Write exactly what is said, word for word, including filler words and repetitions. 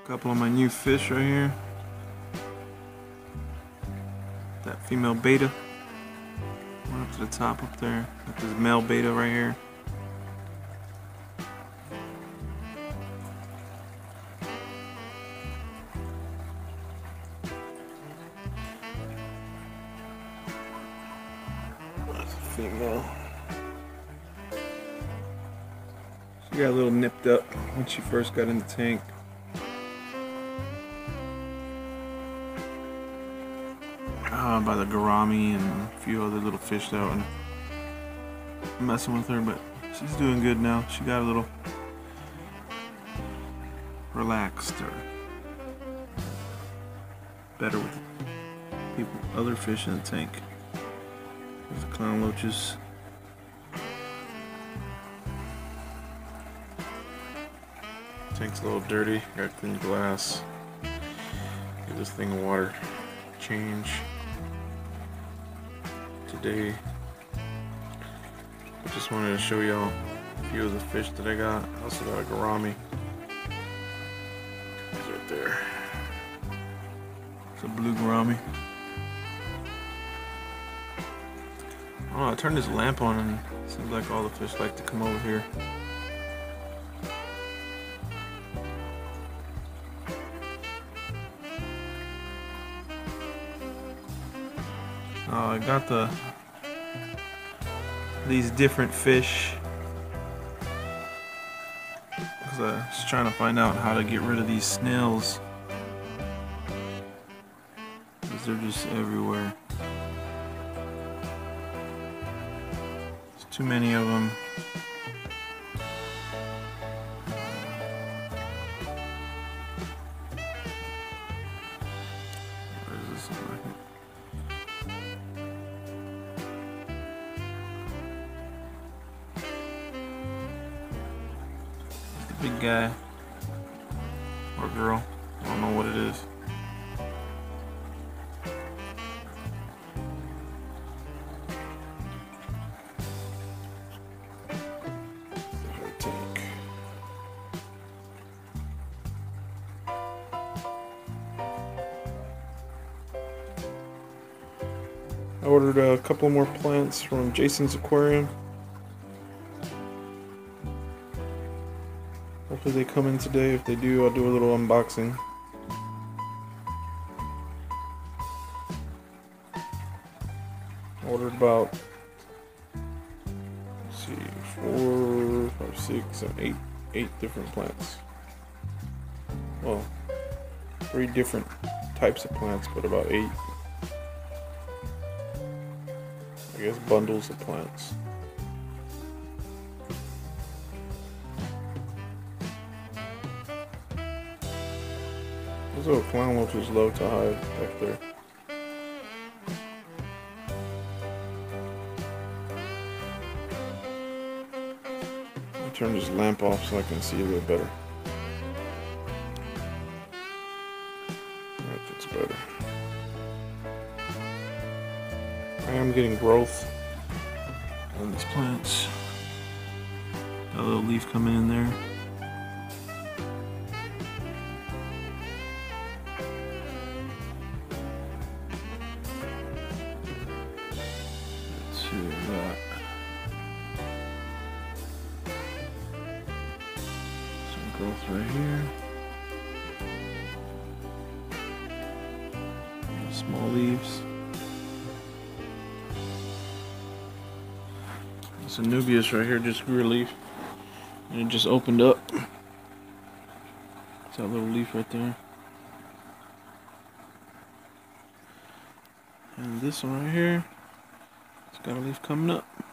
couple of my new fish right here. That female beta. One up to the top up there. Got this male beta right here. That's a female. She got a little nipped up when she first got in the tank. Uh, by the gourami and a few other little fish out and messing with her, but she's doing good now. She got a little relaxed or better with people, other fish in the tank. There's the clown loaches. Tank's a little dirty. Got clean glass. Give this thing a water change today. I just wanted to show y'all a few of the fish that I got. I also got a gourami. He's right there. It's a blue gourami. Oh, I turned this lamp on and it seems like all the fish like to come over here. Uh, I got the these different fish because I was trying to find out how to get rid of these snails because they're just everywhere. There's too many of them. Where is this one? Big guy or girl, I don't know what it is. Tank. I ordered a couple more plants from Jason's Aquarium. Hopefully they come in today. If they do, I'll do a little unboxing. Ordered about, let's see, four, five, six, seven, eight, eight different plants. Well, three different types of plants, but about eight, I guess, bundles of plants. Those little clown loaches love to hide back there. I'll turn this lamp off so I can see a little better. Alright, that's better. I am getting growth on these plants. Got a little leaf coming in there. That. Some growth right here. Small leaves. This Anubias right here just grew a leaf. And it just opened up. It's that little leaf right there. And this one right here. It's got a leaf coming up.